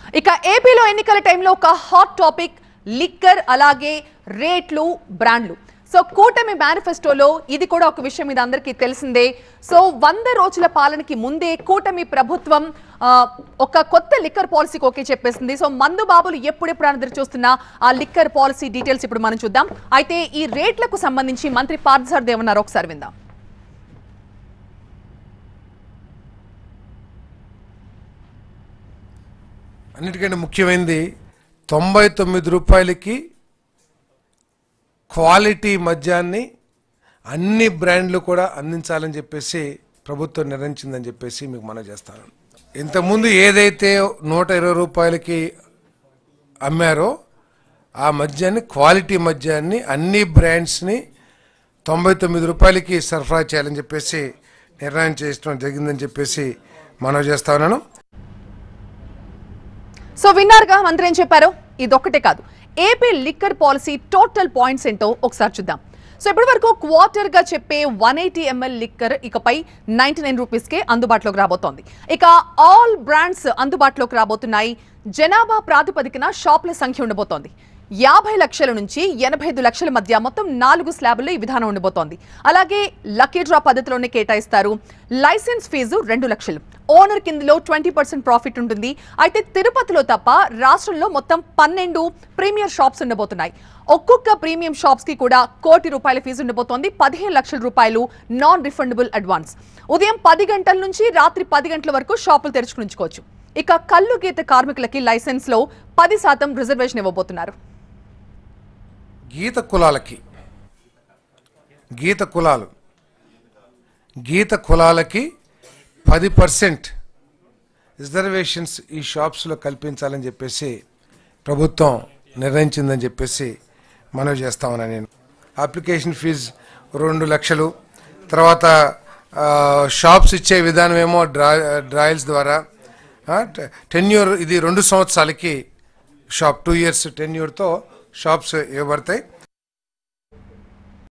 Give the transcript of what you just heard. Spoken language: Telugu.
ఇక ఏపీలో ఎన్నికల టైంలో ఒక హాట్ టాపిక్ లిక్కర్ అలాగే రేట్లు బ్రాండ్లు. సో కూటమి మేనిఫెస్టోలో ఇది కూడా ఒక విషయం ఇది అందరికీ తెలిసిందే. సో 100 రోజుల పాలనకి ముందే కూటమి ప్రభుత్వం ఒక కొత్త లిక్కర్ పాలసీకి ఓకే చెప్పేసింది. సో మందు బాబులు ఎప్పుడెప్పుడు ఎదురు చూస్తున్న ఆ లిక్కర్ పాలసీ డీటెయిల్స్ ఇప్పుడు మనం చూద్దాం. అయితే ఈ రేట్లకు సంబంధించి మంత్రి పార్థసారథి ఏమన్నారో ఒకసారి విందాం. అన్నిటికంటే ముఖ్యమైనది 99 రూపాయలకి క్వాలిటీ మద్యాన్ని అన్ని బ్రాండ్లు కూడా అందించాలని చెప్పేసి ప్రభుత్వం నిర్ణయించిందని చెప్పేసి మీకు మనం చేస్తాను. ఇంతకుముందు ఏదైతే 120 రూపాయలకి అమ్మారో ఆ మద్యాన్ని క్వాలిటీ మద్యాన్ని అన్ని బ్రాండ్స్ని 99 రూపాయలకి సరఫరా చేయాలని చెప్పేసి నిర్ణయం చేయడం జరిగిందని చెప్పేసి మనం చేస్తా ఉన్నాను. సో విన్నారుగా మంత్రి ఏం చెప్పారో. ఇదొక్కటే కాదు, AP liquor policy total points ఏంటో ఒకసారి చూద్దాం. సో ఇప్పటి వరకు క్వార్టర్ గా చెప్పే 180 ml లిక్కర్ ఇకపై 99 రూపీస్కే అందుబాటులోకి రాబోతోంది. ఇక ఆల్ బ్రాండ్స్ అందుబాటులోకి రాబోతున్నాయి. జనాభా ప్రాతిపదికన షాపుల సంఖ్య ఉండబోతోంది. 50 లక్షల నుంచి 85 లక్షల మధ్య మొత్తం 4 స్లాబుల్లో ఈ విధానం ఉండబోతోంది. అలాగే లక్కీ డ్రా పద్ధతిలోనే కేటాయిస్తారు. లైసెన్స్ ఫీజు 2 లక్షలు. ఓనర్ కిందలో 20% ప్రాఫిట్ ఉంటుంది. అయితే తిరుపతిలో తప్ప రాష్ట్రంలో మొత్తం 12 ప్రీమియర్ షాప్స్ ఉండబోతున్నాయి. ఒక్కొక్క ప్రీమియం షాప్స్ కి కూడా ₹1 కోటి ఫీజు ఉండబోతోంది. 15 లక్షల రూపాయలు నాన్ రిఫండబుల్ అడ్వాన్స్. ఉదయం 10 గంటల నుంచి రాత్రి 10 గంటల వరకు షాపులు తెరుచుకుని ఉంచుకోవచ్చు. ఇక కల్లు గీత కార్మికులకి లైసెన్స్ లో 10% రిజర్వేషన్ ఇవ్వబోతున్నారు. గీత కులాలకి 10% రిజర్వేషన్స్ ఈ షాప్స్లో కల్పించాలని చెప్పేసి ప్రభుత్వం నిర్ణయించిందని చెప్పేసి మనవి చేస్తా ఉన్నాను. నేను అప్లికేషన్ ఫీజు 2 లక్షలు. తర్వాత షాప్స్ ఇచ్చే విధానం ఏమో డ్రాయల్స్ ద్వారా టెన్యూర్, ఇది 2 సంవత్సరాలకి షాప్ 2 years టెన్యూర్తో షాప్స్ ఇవ్వబడతాయి.